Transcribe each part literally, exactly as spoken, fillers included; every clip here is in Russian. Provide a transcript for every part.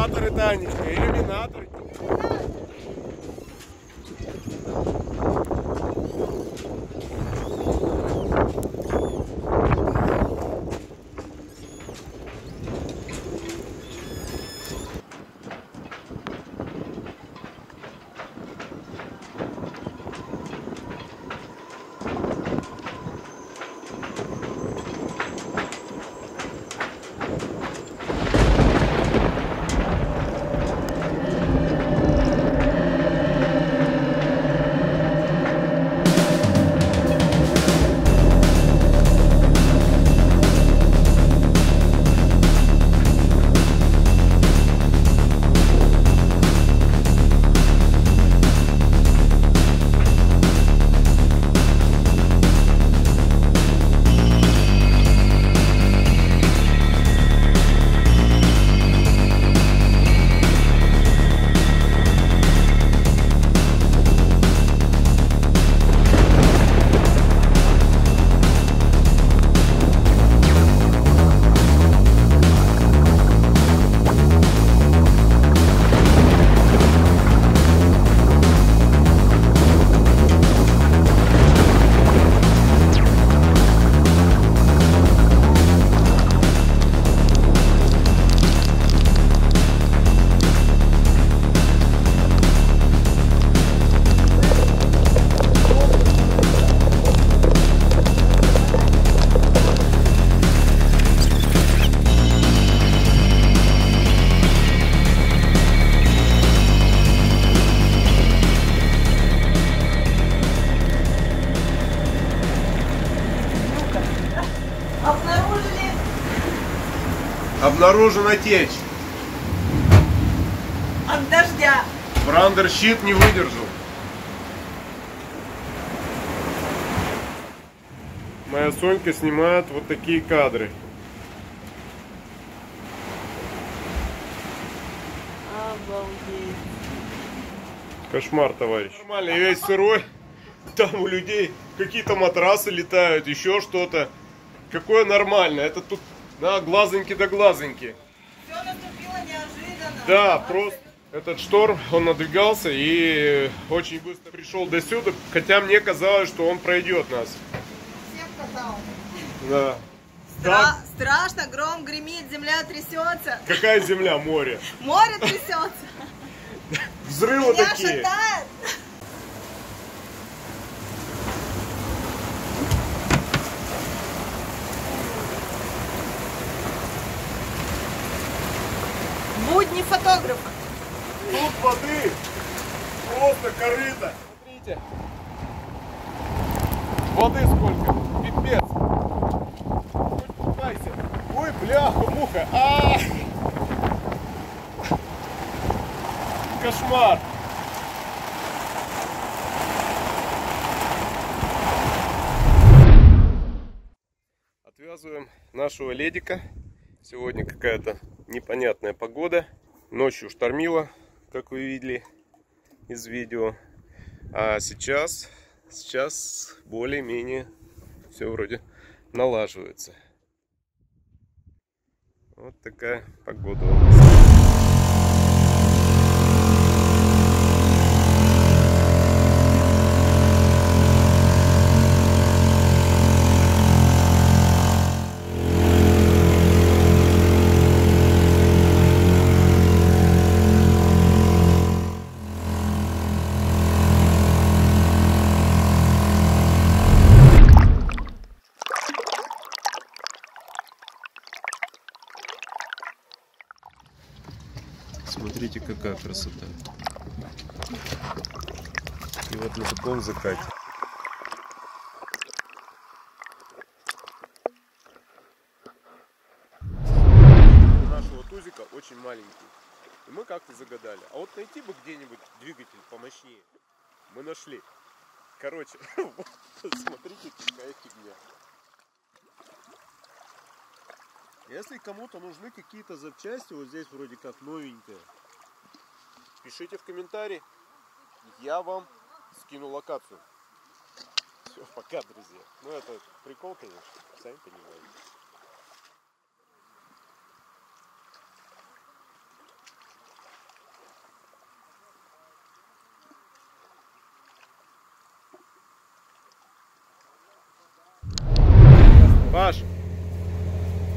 иллюминаторы, Танечка, иллюминаторы. Обнаружена течь. От дождя. Брандер-щит не выдержал. Моя Сонька снимает вот такие кадры. Обалдеть. Кошмар, товарищ. Нормально, весь сырой. Там у людей какие-то матрасы летают, еще что-то. Какое нормально. Это тут на глазоньки да глазоньки. Все наступило неожиданно. Да, просто этот шторм, он надвигался и очень быстро пришел до сюда. Хотя мне казалось, что он пройдет нас. Всем казалось. Да. Стра страшно, гром гремит, земля трясется. Какая земля? Море. Море трясется. Взрывы Меня такие. шатает. Будни фотографа. Тут воды просто корыто. Смотрите. Воды сколько. Пипец. Хоть купайся. Ой, бляха, муха. А -а -а. Кошмар. Отвязываем нашего ледика. Сегодня какая-то непонятная погода. Ночью штормило, как вы видели из видео. А сейчас, сейчас более-менее все вроде налаживается. Вот такая погода у нас. Смотрите, какая красота. И вот на таком закате. У нашего тузика очень маленький. И мы как-то загадали. А вот найти бы где-нибудь двигатель помощнее. Мы нашли. Короче, смотрите, какая фигня. Если кому-то нужны какие-то запчасти, вот здесь вроде как новенькие, пишите в комментарии, я вам скину локацию. Все, пока, друзья. Ну это прикол, конечно, сами понимаете.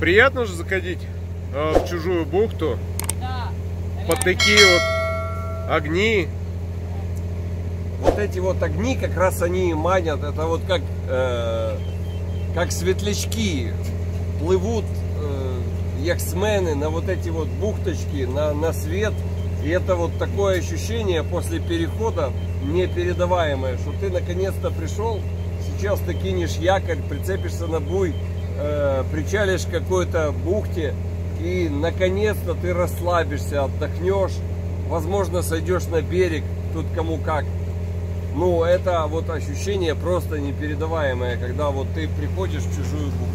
Приятно же заходить э, в чужую бухту. Да. Под такие вот огни. Вот эти вот огни, как раз они и манят. Это вот как, э, как светлячки. Плывут э, яхтсмены на вот эти вот бухточки, на, на свет. И это вот такое ощущение после перехода непередаваемое, что ты наконец-то пришел, сейчас ты кинешь якорь, прицепишься на буй, э, причалишь к какой-то бухте, и наконец-то ты расслабишься, отдохнешь, возможно, сойдешь на берег, тут кому как. Ну, это вот ощущение просто непередаваемое, когда вот ты приходишь в чужую бухту.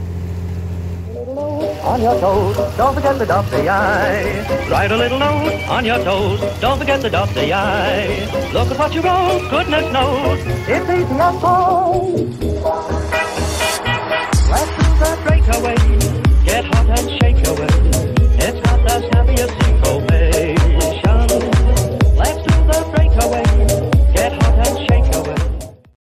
On your toes, don't forget the dotty I. Write a little note on your toes, don't forget the dotty I. Look at what you wrote, goodness knows, it's easy as so.